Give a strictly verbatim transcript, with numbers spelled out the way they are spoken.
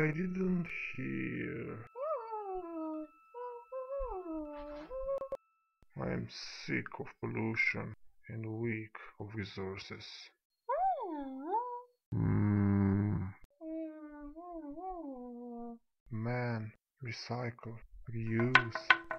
I didn't hear. I am sick of pollution and weak of resources. Mm. Man, recycle, reuse.